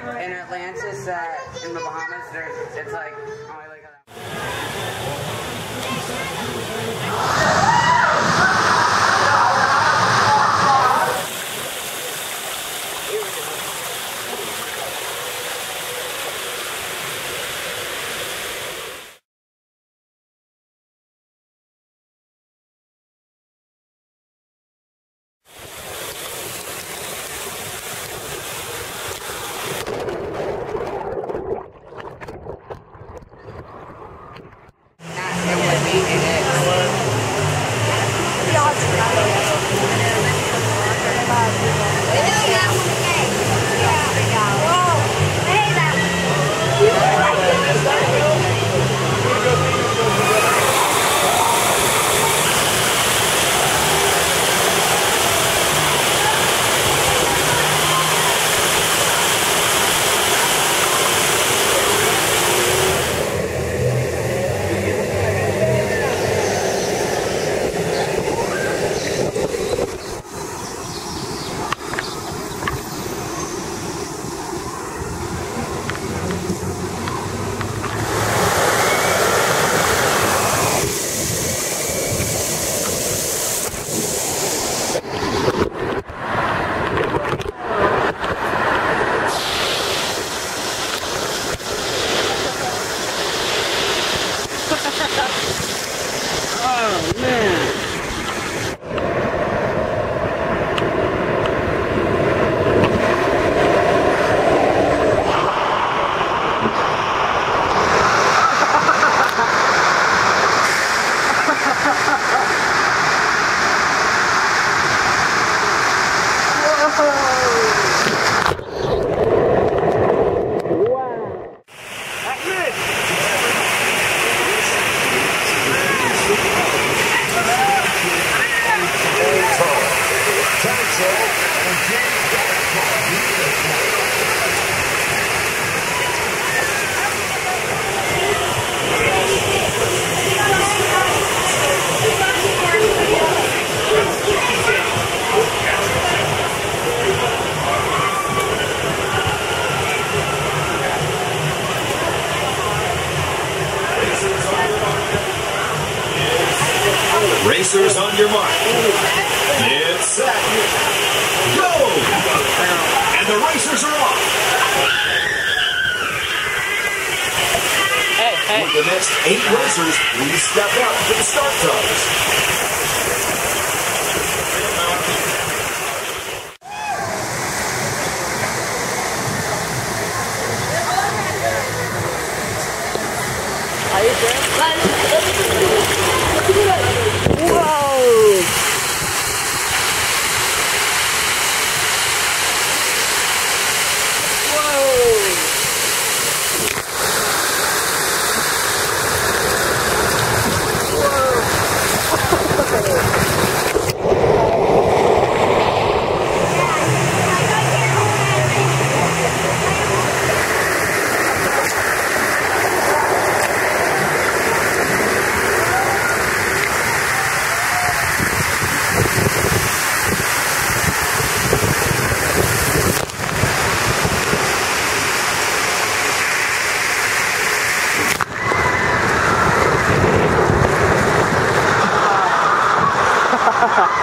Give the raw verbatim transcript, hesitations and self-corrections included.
in Atlantis, uh, in the Bahamas, there's, it's like, oh, I like how Racers on your mark. Get set. Go! And the racers are off. Hey, hey. With the next eight racers, we step up to the start times. Are you there? Whoa! Ha ha ha.